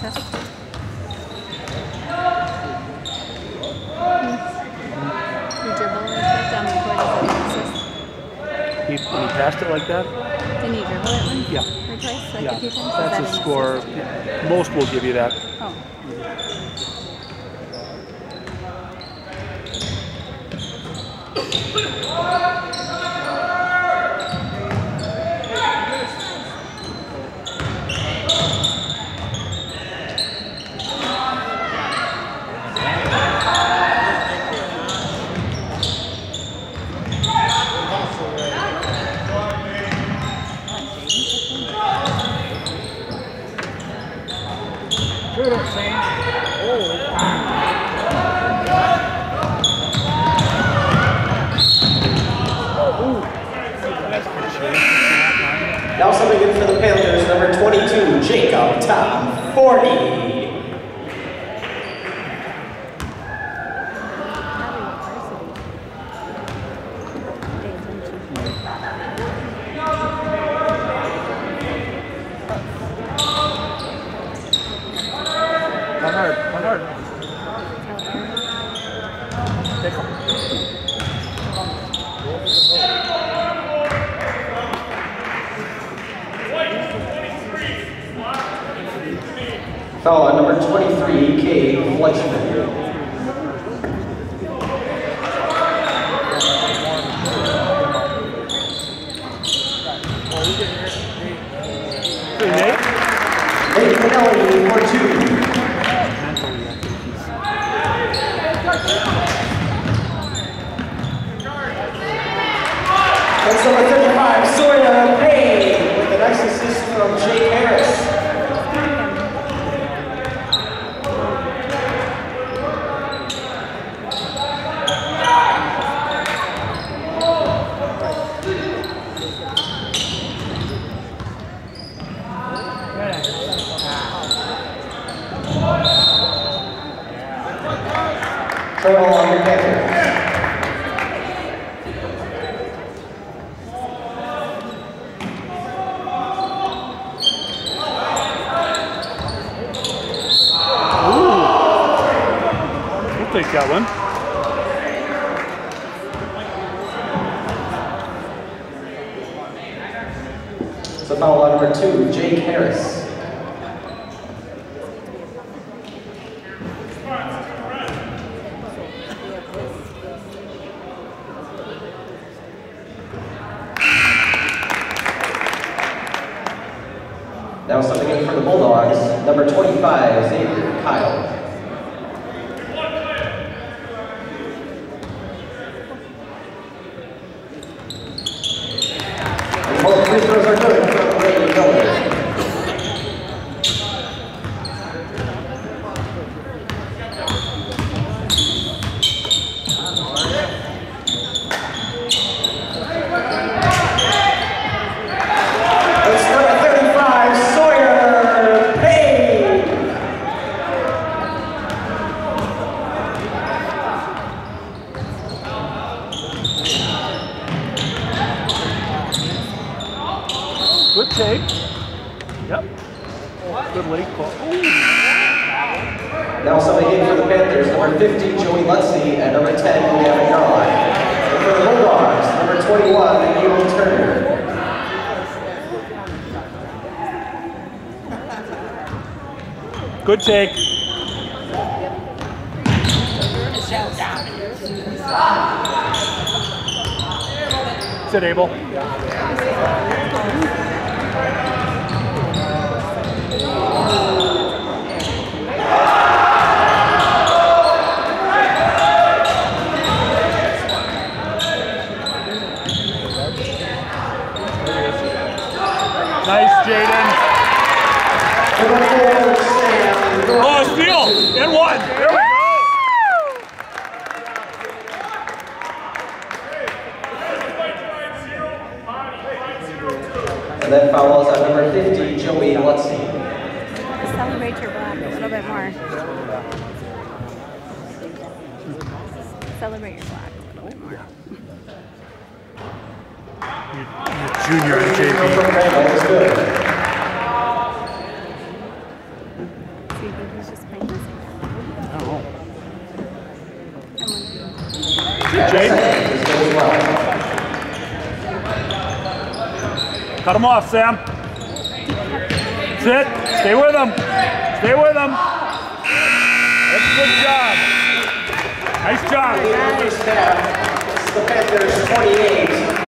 test. You dribble like that down the court as an assist. He passed it like that? Didn't you dribble it once? Yeah. Or twice? Like Yeah. a few times? That's a score. Most will give you that. Oh. Now something in for the Panthers, number 22, Jacob Tom 40. Foul on number 23, Cade Fleischman. Nate Pinelli for 2. That's number 35, Sawyer Payne, with a nice assist from Jake Harris. Travel on your Panthers. We'll take that one. So foul on number 2, Jake Harris. Now stepping in for the Bulldogs, number 25, Xavier Kyle. And both free throws are good from Brady Miller. Good take. Yep. Good late call. Now something in for the Panthers, number 50, Joey Lutzy, and number 10, Gavin Garline. And for the Bulldogs, number 21, Abel Turner. Good take. Sit, Abel. Nice, Jaden. Oh, steal! And one! There we go! And then fouls on number 50, Joey Lutzy. Celebrate your black a little bit more. Celebrate your black a little bit more. You're junior in JV. See Cut them off, Sam. Sit. Stay with them. Stay with them. That's a good job. Nice job. It's the Panthers 28.